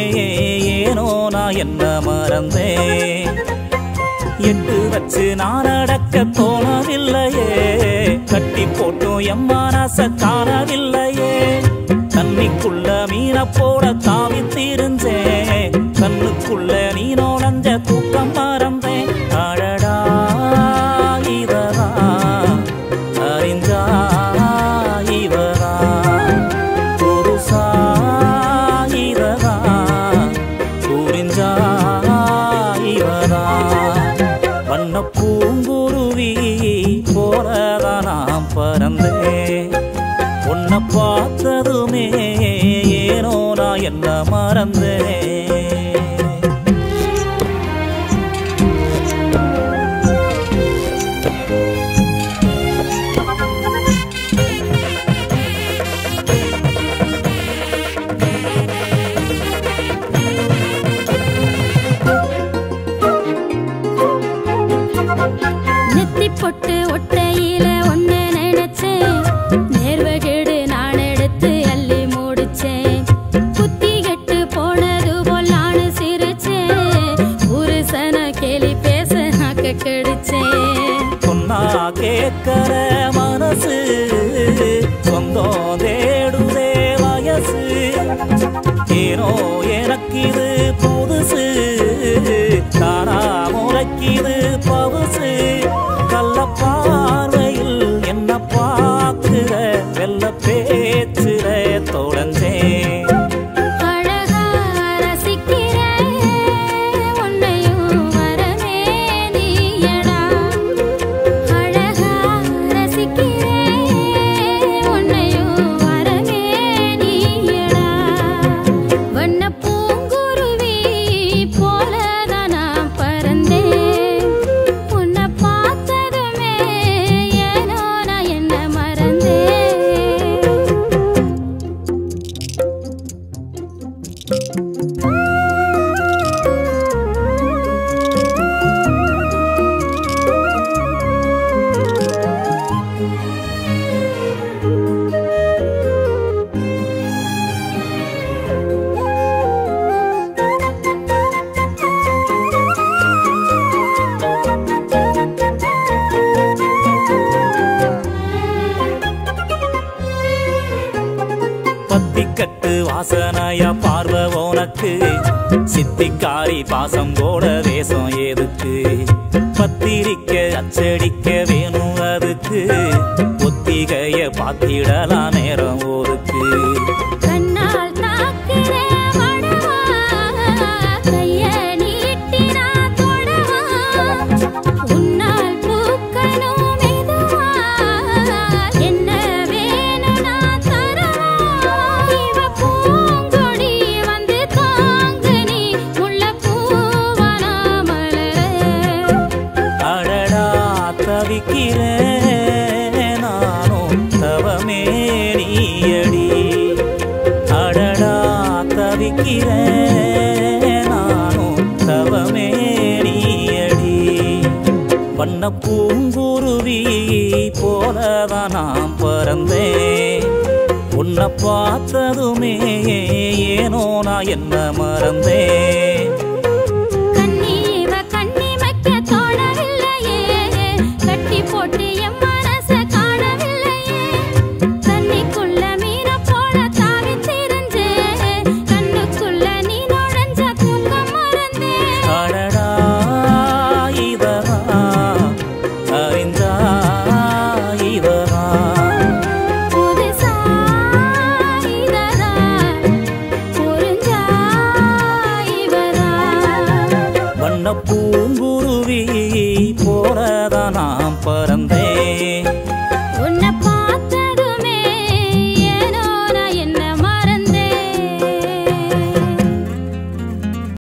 ஏனோ நான் என்ன மறந்தேன். எட்டு வச்சு நான் நடக்க தோணவில்லையே, கட்டி போட்டும் என் மனச காணவில்லையே. தண்ணிக்குள்ள மீன போட தாவி திரிஞ்சேன், கண்ணுக்குள்ள நீ நோழஞ்ச தூக்கம் மறந்தேன். அடடா இவரா அறிஞ்சா இவரா புருஷா இவரா புரிஞ்சா இவரா. வண்ண பூங்குருவி போலதான் நான் பறந்தேன், உன்னை பார்த்ததுமே ஏனோ நான் என்ன மறந்தேன். நெத்தி பொட்டு ஒட்டையில ஒன்னு நினைச்சேன், நேர்வகேடு நான் எடுத்து அள்ளி மூடிச்சேன். புத்தி கெட்டு போனது போல் நானு சிரிச்சேன், புருஷன கேலி பேச நாக்க கெடுச்சேன். சொன்னா கேட்கற மனசு சொந்தம் தேடுதே வயசு, ஏனோ எனக்கு இது புதுசு தானா முறைக்குது பவுசு. கள்ள பார்வையில் என்ன பார்க்கிற வெள்ள பேச்சுல தொலைஞ்சேன். அழகா ரசிக்கிறேன் உன்னையும் வரமே நீயடா, அழகா ரசிக்கிறேன் உன்னையும் வரமே நீயடா. வண்ண பூங்குருவி போலதான் நான் பறந்தேன், உன்னை பார்த்ததுமே ஏனோ நான் என்ன மறந்தேன். பத்திக்கட்டு வாசனையா பார்வை உனக்கு, சித்திக்காரி பாசம் போட வேஷம் எதுக்கு. பத்திரிக்க அச்சடிக்க வேணும் அதுக்கு, ஒத்திகைய பார்த்திடலாம் நேரம் ஒதுக்கு. கண்ணால் தாக்குற மடவா, கைய நீட்டினா தொடவா, உன்னால் பூக்கணும் மெதுவா, என்ன வேணும் நான் தரவா. இவ பூங்கொடி வந்து தாங்கு நீ முல்லைப்பூவனா மலர. அடடா தவிக்கிறேன் நானும் தவமே நீயடி, அடடா தவிக்கிறேன் நானும் தவமே நீயடி. வண்ண பூங்குருவி போலதான் நான் பறந்தேன், உன்னை பார்த்ததுமே ஏனோ நான் என்ன மறந்தேன். கண்ணீவ கண்ணிமைக்க தோணவில்லையே, கட்டி போட்டு என் மனச காணவில்லையே. தண்ணிக்குள்ள மீன போட தாவி திரிஞ்சேன், கண்ணுக்குள்ள நீ நுழைஞ்ச தூக்கம் மறந்தேன். அடடா இவரா அறிஞ்சா இவரா புதுசா இதரா புரிஞ்சா இவரா. வண்ண பூங்குருவி போலதான் நான் பறந்தேன்,